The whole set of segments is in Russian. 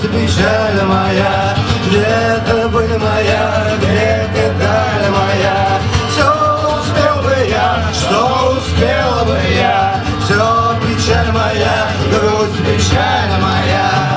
грусть, печаль моя, где ты была моя, где ты даль моя. Все успел бы я, что успел бы я, все печаль моя, грусть, печаль моя.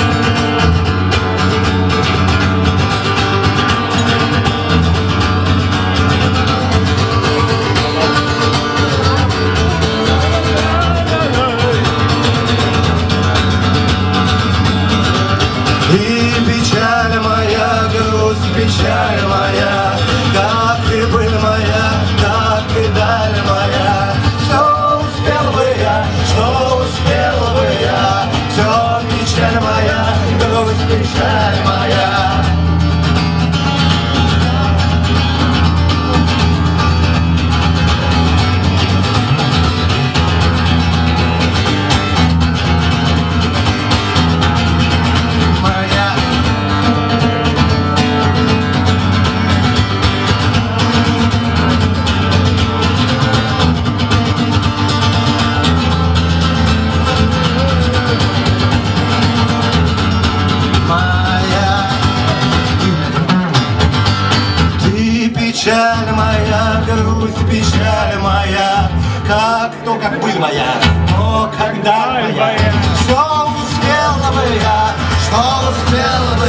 И печаль моя, грусть, печаль моя, как ты был моя, как ты даль моя. Все успел бы я, что успел бы я, все печаль моя, грусть, печаль моя. Печаль моя, грусть, печаль моя, как то, как был моя, но когда моя, все успела бы я, что успела